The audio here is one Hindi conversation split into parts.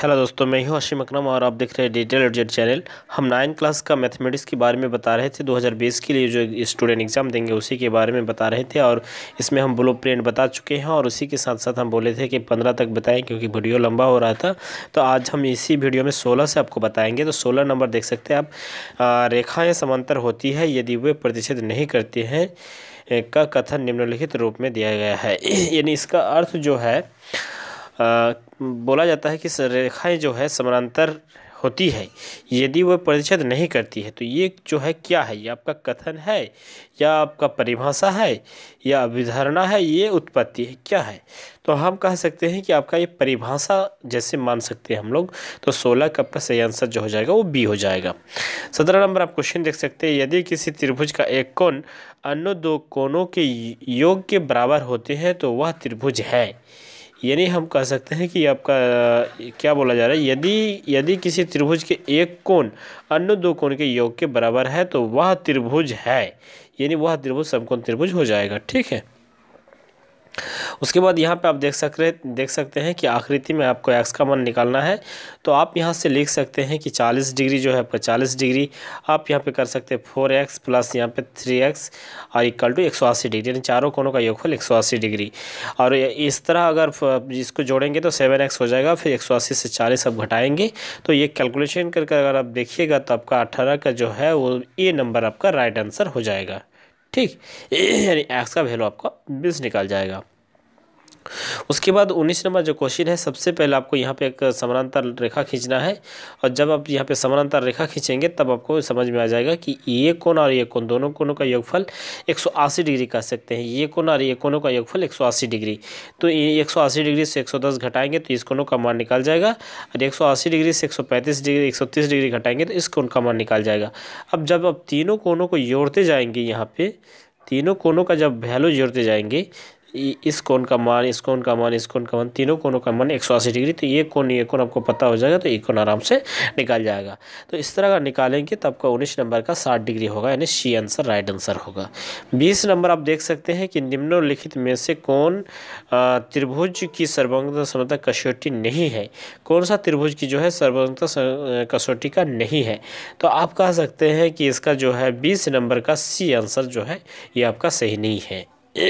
हेलो दोस्तों, मैं हूं अशीम अकरम और आप देख रहे हैं डिटेल एडजेट चैनल। हम 9 क्लास का मैथमेटिक्स के बारे में बता रहे थे। 2020 के लिए जो स्टूडेंट एग्ज़ाम देंगे उसी के बारे में बता रहे थे और इसमें हम ब्लूप्रिंट बता चुके हैं और उसी के साथ साथ हम बोले थे कि 15 तक बताएं क्योंकि वीडियो लंबा हो रहा था। तो आज हम इसी वीडियो में 16 से आपको बताएँगे। तो 16 नंबर देख सकते हैं आप। रेखाएँ समांतर होती है यदि वे प्रतिच्छेद नहीं करती हैं का कथन निम्नलिखित रूप में दिया गया है। यानी इसका अर्थ जो है बोला जाता है कि रेखाएं जो है समानांतर होती है यदि वह प्रतिच्छेद नहीं करती है। तो ये जो है क्या है, ये आपका कथन है या आपका परिभाषा है या अभिधारणा है, ये उत्पत्ति है, क्या है? तो हम कह सकते हैं कि आपका ये परिभाषा जैसे मान सकते हैं हम लोग। तो 16 का आपका सही आंसर जो हो जाएगा वो बी हो जाएगा। 17 नंबर आप क्वेश्चन देख सकते हैं। यदि किसी त्रिभुज का एक कोण अन्य दो कोणों के योग के बराबर होते हैं तो वह त्रिभुज है। यानी हम कह सकते हैं कि आपका क्या बोला जा रहा है, यदि किसी त्रिभुज के एक कोण अन्य दो कोण के योग के बराबर है तो वह त्रिभुज है। यानी वह त्रिभुज समकोण त्रिभुज हो जाएगा। ठीक है। उसके बाद यहाँ पे आप देख सकते हैं कि आकृति में आपको x का मान निकालना है। तो आप यहाँ से लिख सकते हैं कि 40 डिग्री जो है आपका 40 डिग्री आप यहाँ पे कर सकते हैं 4x प्लस यहाँ पे 3x और इक्वल टू 180 डिग्री, यानी चारों कोणों का योगफल 180 डिग्री। और इस तरह अगर इसको जोड़ेंगे तो 7x हो जाएगा। फिर 180 से 40 आप घटाएंगे तो ये कैलकुलेशन करके अगर आप देखिएगा तो आपका 18 का जो है वो ए नंबर आपका राइट आंसर हो जाएगा। ठीक, यानी x का वैल्यू आपका 20 निकल जाएगा। उसके बाद 19 नंबर जो क्वेश्चन है, सबसे पहले आपको यहाँ पे एक समानांतर रेखा खींचना है और जब आप यहाँ पे समानांतर रेखा खींचेंगे तब आपको समझ में आ जाएगा कि ये कोण और ये कोण दोनों कोणों का योगफल 180 डिग्री कह सकते हैं। ये कोण और ये कोणों का योगफल 180 डिग्री। तो ये 180 डिग्री से 110 घटाएंगे तो इस कोणों का मान निकल जाएगा और 180 डिग्री से 135 डिग्री 130 डिग्री घटाएंगे तो इस कोण का मान निकल जाएगा। अब जब आप तीनों कोणों को जोड़ते जाएंगे, यहाँ पे तीनों कोणों का जब वैल्यू जोड़ते जाएंगे, इस कोण का मान, इस कोण का मान, इस कोण का मान, तीनों कोणों का मान 180 डिग्री। तो ये कोण आपको पता हो जाएगा तो ये कोण आराम से निकाल जाएगा। तो इस तरह का निकालेंगे तो आपका 19 नंबर का 60 डिग्री होगा, यानी सी आंसर राइट आंसर होगा। 20 नंबर आप देख सकते हैं कि निम्नलिखित में से कौन त्रिभुज की सर्वांगता समता कसौटी नहीं है। कौन सा त्रिभुज की जो है सर्वांगता कसौटी का नहीं है? तो आप कह सकते हैं कि इसका जो है 20 नंबर का सी आंसर जो है ये आपका सही नहीं है।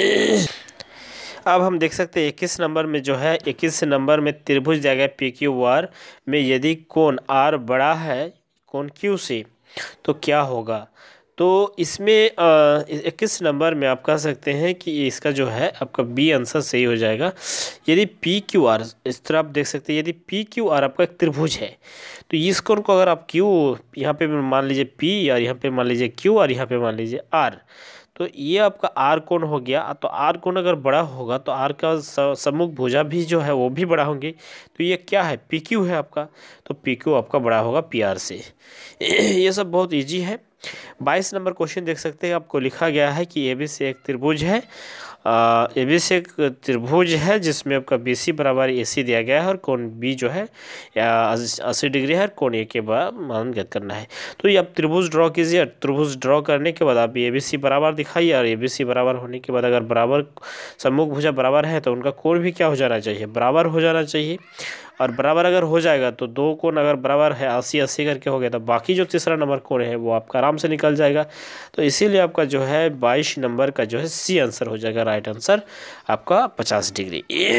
अब हम देख सकते हैं 21 नंबर में जो है, 21 नंबर में त्रिभुज दिया गया PQR में यदि कोण R बड़ा है कोण Q से तो क्या होगा? तो इसमें 21 नंबर में आप कह सकते हैं कि इसका जो है आपका बी आंसर सही हो जाएगा। यदि PQR, इस तरह आप देख सकते हैं, यदि PQR आपका एक त्रिभुज है तो इस कोण को अगर आप Q यहाँ पे मान लीजिए P और यहाँ पे मान लीजिए Q और यहाँ पे मान लीजिए R, तो ये आपका आर कोण हो गया। तो आर कोण अगर बड़ा होगा तो आर का सम्मुख भुजा भी जो है वो भी बड़ा होंगे। तो ये क्या है? PQ है आपका। तो PQ आपका बड़ा होगा PR से। ये सब बहुत इजी है। 22 नंबर क्वेश्चन देख सकते हैं, आपको लिखा गया है कि ABC एक त्रिभुज है। ABC एक त्रिभुज है जिसमें आपका BC बराबर AC दिया गया है और कोण B जो है 80 डिग्री है, कोण A के बाद मान ज्ञात करना है। तो ये आप त्रिभुज ड्रॉ कीजिए। त्रिभुज ड्रॉ करने के बाद आप ABC बराबर दिखाइए और ABC बराबर होने के बाद अगर बराबर सम्मुख भुजा बराबर है तो उनका कोण भी क्या हो जाना चाहिए? बराबर हो जाना चाहिए। और बराबर अगर हो जाएगा तो दो कोण अगर बराबर है 80-80 करके हो गया तो बाकी जो तीसरा नंबर कोण है वो आपका आराम से निकल जाएगा। तो इसीलिए आपका जो है 22 नंबर का जो है सी आंसर हो जाएगा राइट आंसर आपका 50 डिग्री।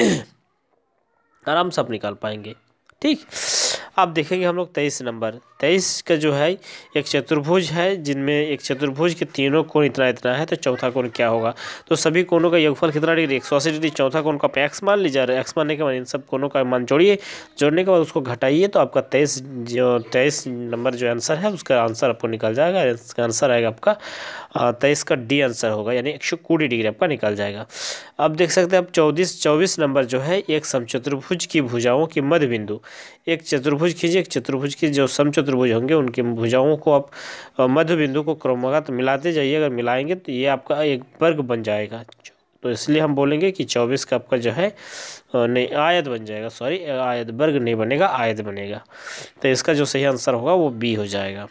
आराम से आप निकाल पाएंगे। ठीक, आप देखेंगे हम लोग 23 नंबर। 23 का जो है एक चतुर्भुज है जिनमें एक चतुर्भुज के तीनों कोण इतना इतना है तो चौथा कोण क्या होगा? तो सभी कोणों का योगफल कितना डिग्री? 180 डिग्री। चौथा कोण का एक्स मान लीजिए। एक्स मानने के बाद इन सब कोणों का मान जोड़िए, जोड़ने के बाद उसको घटाइए तो आपका 23 नंबर जो आंसर है उसका आंसर आपको निकल जाएगा। इसका आंसर आएगा आपका 23 का डी आंसर होगा, यानी 120 डिग्री आपका निकल जाएगा। अब देख सकते हैं आप 24 नंबर जो है, एक समचतुर्भुज की भुजाओं के मध्य बिंदु। एक चतुर्भुज खींचिए, एक चतुर्भुज की जो समचतुर्भुज होंगे उनके भुजाओं को आप मध्य बिंदु को क्रमागत मिलाते जाइए। अगर मिलाएंगे तो ये आपका एक वर्ग बन जाएगा। तो इसलिए हम बोलेंगे कि 24 का आपका जो है नहीं आयत बन जाएगा, सॉरी आयत, वर्ग नहीं बनेगा, आयत बनेगा। तो इसका जो सही आंसर होगा वो बी हो जाएगा।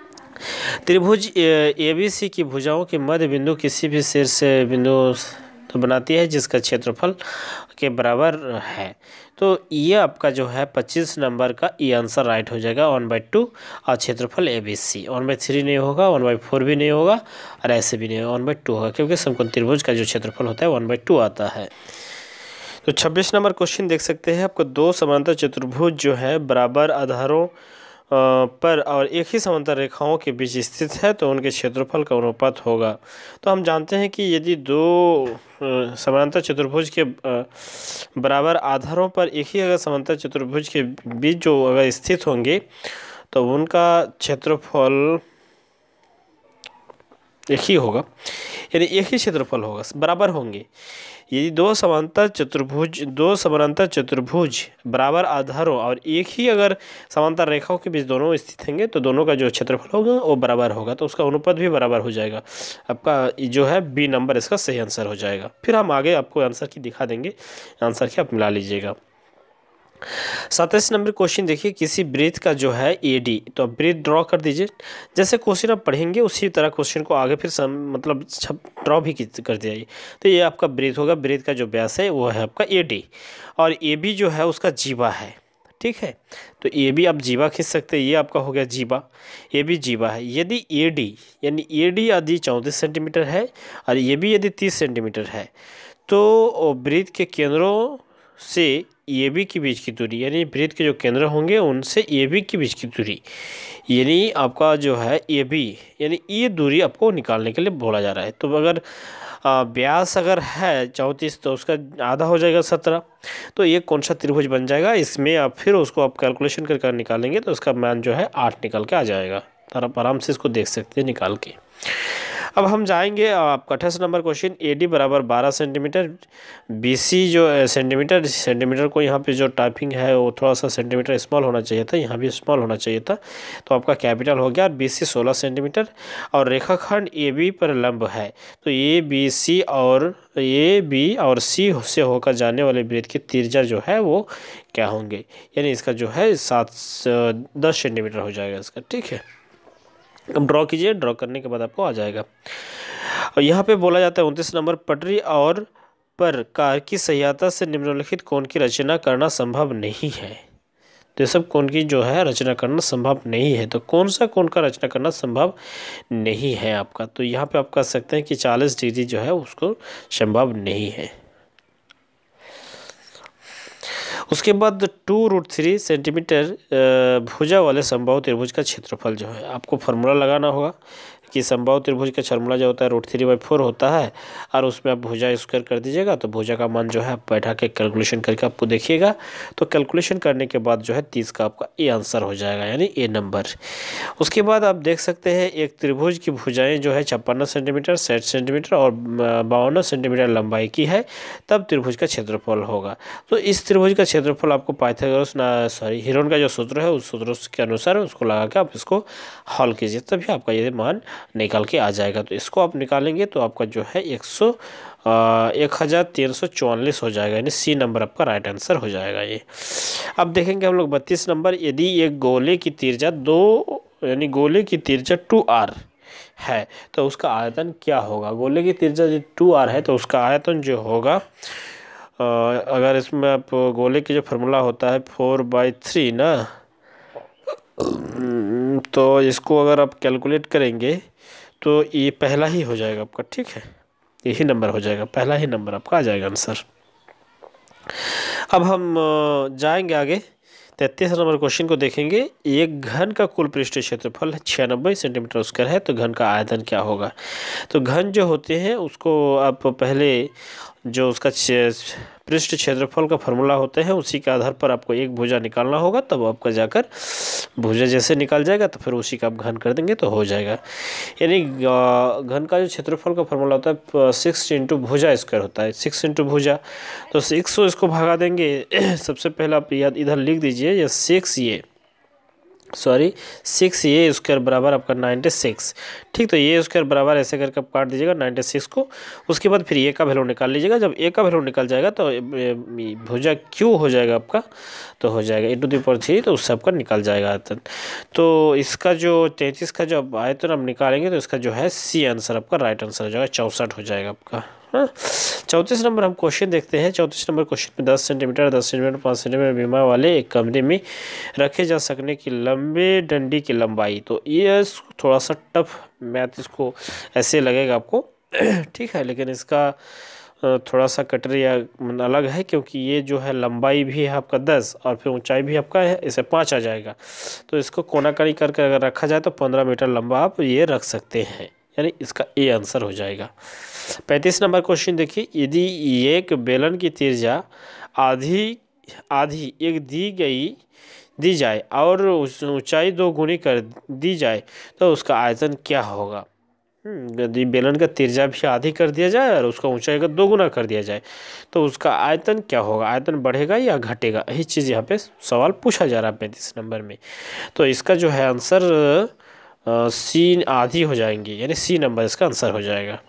त्रिभुज ABC की भुजाओं के मध्य बिंदु किसी भी शीर्ष बिंदु, तो क्षेत्रफल बनाती है जिसका क्षेत्रफल के बराबर है। तो ये आपका जो है 25 नंबर का ये आंसर राइट हो जाएगा 1/2 और क्षेत्रफल ABC। 1/3 नहीं होगा, 1/4 भी नहीं होगा और ऐसे भी नहीं होगा, 1/2 होगा क्योंकि समकोण त्रिभुज का जो क्षेत्रफल होता है 1/2 आता है। तो 26 नंबर क्वेश्चन देख सकते हैं आपको, दो समांतर चतुर्भुज जो है बराबर आधारों पर और एक ही समांतर रेखाओं के बीच स्थित है तो उनके क्षेत्रफल का अनुपात होगा। तो हम जानते हैं कि यदि दो समांतर चतुर्भुज के बराबर आधारों पर एक ही अगर समांतर चतुर्भुज के बीच जो अगर स्थित होंगे तो उनका क्षेत्रफल एक ही होगा, यानी एक ही क्षेत्रफल होगा, बराबर होंगे। यदि दो समांतर चतुर्भुज बराबर आधारों और एक ही अगर समांतर रेखाओं के बीच दोनों स्थित होंगे तो दोनों का जो क्षेत्रफल होगा वो बराबर होगा, तो उसका अनुपात भी बराबर हो जाएगा। आपका जो है बी नंबर इसका सही आंसर हो जाएगा। फिर हम आगे आपको आंसर की दिखा देंगे, आंसर की आप मिला लीजिएगा। 27 नंबर क्वेश्चन देखिए, किसी वृत्त का जो है AD, तो आप वृत्त ड्रॉ कर दीजिए। जैसे क्वेश्चन आप पढ़ेंगे उसी तरह क्वेश्चन को आगे फिर मतलब ड्रॉ भी कर दिया। तो ये आपका वृत्त होगा, वृत्त का जो व्यास है वो है आपका AD और AB जो है उसका जीवा है, ठीक है। तो AB आप जीवा खींच सकते हैं, ये आपका हो गया जीवा, AB जीवा है। यदि AD यानी AD यदि 34 सेंटीमीटर है और AB यदि 30 सेंटीमीटर है तो वृत्त के केंद्रों से AB के बीच की दूरी, यानी वृत्त के जो केंद्र होंगे उनसे AB के बीच की दूरी, यानी आपका जो है AB, यानी ये दूरी आपको निकालने के लिए बोला जा रहा है। तो अगर व्यास अगर है 34 तो उसका आधा हो जाएगा 17, तो ये कौन सा त्रिभुज बन जाएगा, इसमें आप फिर उसको आप कैलकुलेशन करके निकालेंगे तो उसका मान जो है 8 निकल के आ जाएगा। तो आप आराम से इसको देख सकते हैं निकाल के। अब हम जाएंगे आपका 28 नंबर क्वेश्चन, AD बराबर 12 सेंटीमीटर, BC जो सेंटीमीटर को यहाँ पे जो टाइपिंग है वो थोड़ा सा सेंटीमीटर स्मॉल होना चाहिए था, यहाँ भी स्मॉल होना चाहिए था, तो आपका कैपिटल हो गया। और BC 16 सेंटीमीटर और रेखाखंड AB पर लंब है, तो ABC और C से होकर जाने वाले वृत्त की त्रिज्या जो है वो क्या होंगे, यानी इसका जो है 10 सेंटीमीटर हो जाएगा इसका, ठीक है। अब ड्रॉ कीजिए, ड्रॉ करने के बाद आपको आ जाएगा। और यहाँ पे बोला जाता है 29 नंबर, पटरी और पर कार की सहायता से निम्नलिखित कोण की रचना करना संभव नहीं है। तो ये सब कोण की जो है रचना करना संभव नहीं है, तो कौन सा कोण का रचना करना संभव नहीं है आपका, तो यहाँ पे आप कह सकते हैं कि 40 डिग्री जो है उसको संभव नहीं है। उसके बाद 2√3 सेंटीमीटर भुजा वाले समबाहु त्रिभुज का क्षेत्रफल जो है आपको फार्मूला लगाना होगा कि समबाहु त्रिभुज का फार्मूला जो होता है √3/4 होता है और उसमें आप भुजा स्क्वायर कर दीजिएगा, तो भुजा का मान जो है आप बैठा के कैलकुलेशन करके आपको देखिएगा, तो कैलकुलेशन करने के बाद जो है 30 का आपका ए आंसर हो जाएगा, यानी ए नंबर। उसके बाद आप देख सकते हैं एक त्रिभुज की भुजाएं जो है 56 सेंटीमीटर, 60 सेंटीमीटर और 52 सेंटीमीटर लंबाई की है, तब त्रिभुज का क्षेत्रफल होगा। तो इस त्रिभुज का क्षेत्रफल आपको पाइथागोरस हीरोन का जो सूत्र है उस सूत्र के अनुसार उसको लगा के आप इसको हल कीजिए, तभी आपका ये मान निकाल के आ जाएगा। तो इसको आप निकालेंगे तो आपका जो है 1344 हो जाएगा, यानी सी नंबर आपका राइट आंसर हो जाएगा ये। अब देखेंगे हम लोग 32 नंबर, यदि एक गोले की त्रिज्या 2 यानी गोले की त्रिज्या 2r है तो उसका आयतन क्या होगा। गोले की त्रिज्या 2r है तो उसका आयतन जो होगा, अगर इसमें आप गोले की जो फार्मूला होता है 4/3 ना, तो इसको अगर आप कैलकुलेट करेंगे तो ये पहला ही हो जाएगा आपका, ठीक है, यही नंबर हो जाएगा, पहला ही नंबर आपका आ जाएगा आंसर। अब हम जाएंगे आगे 33 नंबर क्वेश्चन को देखेंगे। एक घन का कुल पृष्ठीय क्षेत्रफल 96 सेंटीमीटर स्क्वायर है, तो घन का आयतन क्या होगा। तो घन जो होते हैं उसको आप पहले जो उसका पृष्ठ क्षेत्रफल का फार्मूला होता है उसी के आधार पर आपको एक भुजा निकालना होगा, तब आपका जाकर भुजा जैसे निकाल जाएगा तो फिर उसी का आप घन कर देंगे तो हो जाएगा। यानी घन का जो क्षेत्रफल का फार्मूला होता है 6 इंटू भुजा स्क्वायर होता है, 6 इंटू भुजा, तो 6 इसको भगा देंगे। सबसे पहले आप याद इधर लिख दीजिए ये 6 ये स्क्वायर बराबर आपका 96, ठीक। तो ये स्क्वायर बराबर ऐसे करके आप काट दीजिएगा 96 को। उसके बाद फिर ए का वैल्यू निकाल लीजिएगा, जब ए का वैल्यू निकल जाएगा तो भुजा क्यू हो जाएगा आपका, तो हो जाएगा e⁻3, तो उससे आपका निकल जाएगा आयतन। तो इसका जो 33 का जो आयतन आप निकालेंगे तो इसका जो है सी आंसर आपका राइट आंसर हो जाएगा, 64 हो जाएगा आपका। हाँ। 34 नंबर हम क्वेश्चन देखते हैं। 34 नंबर क्वेश्चन में 10 सेंटीमीटर 10 सेंटीमीटर 5 सेंटीमीटर बीमा वाले एक कमरे में रखे जा सकने की लंबे डंडी की लंबाई। तो ये थोड़ा सा टफ मैथ इसको ऐसे लगेगा आपको ठीक है, लेकिन इसका थोड़ा सा कटरिया अलग है, क्योंकि ये जो है लंबाई भी है आपका 10 और फिर ऊंचाई भी आपका है इसे 5 आ जाएगा। तो इसको कोनाकारी करके अगर रखा जाए तो 15 मीटर लंबा आप ये रख सकते हैं, यानी इसका ए आंसर हो जाएगा। 35 नंबर क्वेश्चन देखिए, यदि एक बेलन की त्रिज्या आधी आधी एक दी जाए और उस ऊंचाई 2 गुनी कर दी जाए तो उसका आयतन क्या होगा। यदि बेलन का त्रिज्या भी आधी कर दिया जाए और उसका ऊंचाई का 2 गुना कर दिया जाए तो उसका आयतन क्या होगा, आयतन बढ़ेगा या घटेगा, यही चीज़ यहाँ पे सवाल पूछा जा रहा है 35 नंबर में। तो इसका जो है आंसर सी आधी हो जाएंगे, यानी सी नंबर इसका आंसर हो जाएगा।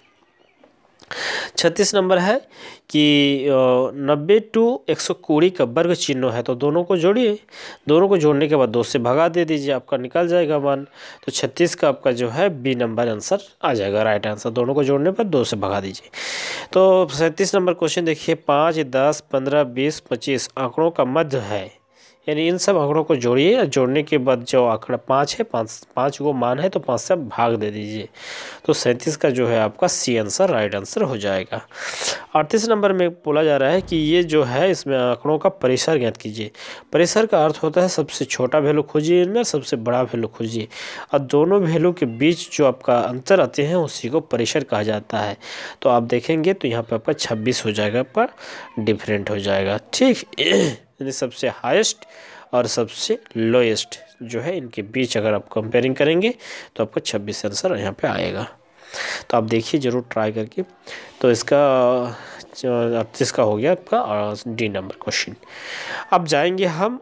36 नंबर है कि 90 टू 120 का वर्ग चिन्ह है, तो दोनों को जोड़िए। दोनों को जोड़ने के बाद 2 से भगा दे दीजिए, आपका निकल जाएगा मान। तो 36 का आपका जो है बी नंबर आंसर आ जाएगा, राइट आंसर। दोनों को जोड़ने पर 2 से भगा दीजिए। तो 37 नंबर क्वेश्चन देखिए, 5, 10, 15, 20, 25 आंकड़ों का मध्य है, यानी इन सब आंकड़ों को जोड़िए। जोड़ने के बाद जो आंकड़ा 5 है, 5 को मान है तो 5 से भाग दे दीजिए। तो 37 का जो है आपका सी आंसर राइट आंसर हो जाएगा। 38 नंबर में बोला जा रहा है कि ये जो है इसमें आंकड़ों का परिसर ज्ञात कीजिए। परिसर का अर्थ होता है सबसे छोटा वैल्यू खोजिए इनमें, सबसे बड़ा वैल्यू खोजिए, और दोनों वैल्यू के बीच जो आपका अंतर आते हैं उसी को परिसर कहा जाता है। तो आप देखेंगे तो यहाँ पे आपका 26 हो जाएगा, आपका डिफरेंट हो जाएगा, ठीक। यानी सबसे हाईएस्ट और सबसे लोएस्ट जो है इनके बीच अगर आप कंपेयरिंग करेंगे तो आपको 26 आंसर यहाँ पे आएगा। तो आप देखिए ज़रूर ट्राई करके। तो इसका 38 का हो गया आपका डी नंबर क्वेश्चन। अब जाएंगे हम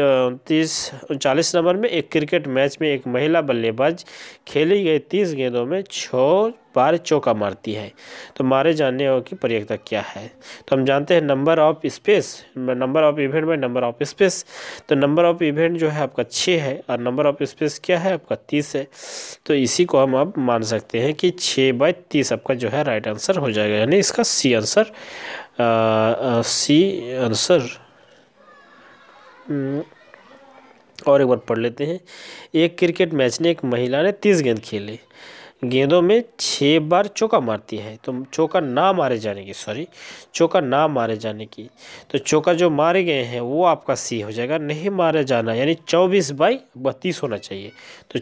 39 नंबर में। एक क्रिकेट मैच में एक महिला बल्लेबाज खेली गई 30 गेंदों में 6 बार चौका मारती है, तो मारे जाने की प्रयोक्ता क्या है। तो हम जानते हैं number of space, number of event by number of space. तो नंबर ऑफ इवेंट जो है आपका 6 है और नंबर ऑफ स्पेस क्या है आपका 30 है। तो इसी को हम अब मान सकते हैं कि 6/30 आपका जो है राइट आंसर हो जाएगा, यानी इसका सी आंसर और एक बार पढ़ लेते हैं। एक क्रिकेट मैच ने एक महिला ने 30 गेंद खेले, गेंदों में 6 बार चौका मारती है, तो चौका ना मारे जाने की, तो चौका जो मारे गए हैं वो आपका सी हो जाएगा, नहीं मारे जाना यानी 24/30 होना चाहिए। तो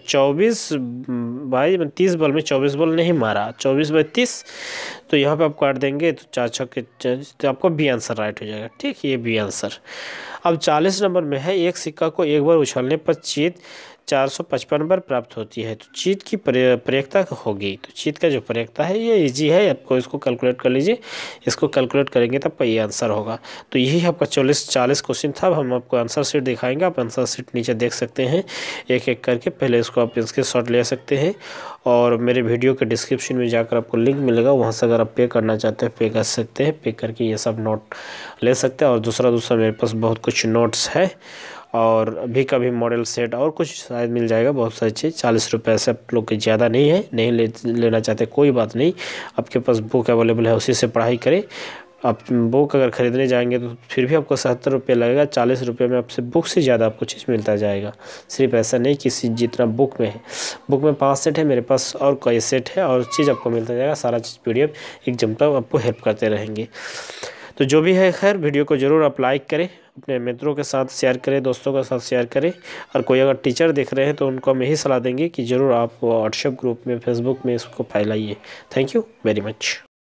24/30 बॉल में 24 बॉल नहीं मारा, 24/30। तो यहाँ पे आप काट देंगे तो 4 छक्के, तो आपको बी आंसर राइट हो जाएगा, ठीक, ये बी आंसर। अब 40 नंबर में है, एक सिक्का को एक बार उछालने पर जीत 455 बार प्राप्त होती है, तो जीत की प्रयोक्ता होगी। तो जीत का जो प्रयोक्ता है ये इजी है, आपको इसको कैलकुलेट कर लीजिए, इसको कैलकुलेट करेंगे तब ये आंसर होगा। तो यही आपका 40 क्वेश्चन था। हम आपको आंसर शीट दिखाएंगे, आप आंसर शीट नीचे देख सकते हैं एक एक करके। पहले इसको आप इसके शॉट ले सकते हैं और मेरे वीडियो के डिस्क्रिप्शन में जाकर आपको लिंक मिलेगा, वहाँ से अगर आप पे करना चाहते हैं पे कर सकते हैं, पे करके ये सब नोट ले सकते हैं। और दूसरा मेरे पास बहुत कुछ नोट्स है और अभी का भी मॉडल सेट और कुछ शायद मिल जाएगा, बहुत सारी चीज़। 40 रुपये से आप लोग के ज़्यादा नहीं है, नहीं लेना चाहते कोई बात नहीं, आपके पास बुक अवेलेबल है उसी से पढ़ाई करें। आप बुक अगर ख़रीदने जाएंगे तो फिर भी आपको 70 रुपये लगेगा, 40 रुपये में आपसे बुक से ज़्यादा आपको चीज़ मिलता जाएगा। सिर्फ ऐसा नहीं कि जितना बुक में है, बुक में 5 सेट है, मेरे पास और कई सेट है और चीज़ आपको मिलता जाएगा। सारा चीज़ PDF एग्जाम तक आपको हेल्प करते रहेंगे। तो जो भी है खैर, वीडियो को ज़रूर आप लाइक करें, अपने मित्रों के साथ शेयर करें, दोस्तों के साथ शेयर करें। और कोई अगर टीचर देख रहे हैं तो उनको हम यही सलाह देंगे कि ज़रूर आप व्हाट्सएप ग्रुप में, फेसबुक में इसको फैलाइए। Thank you very much.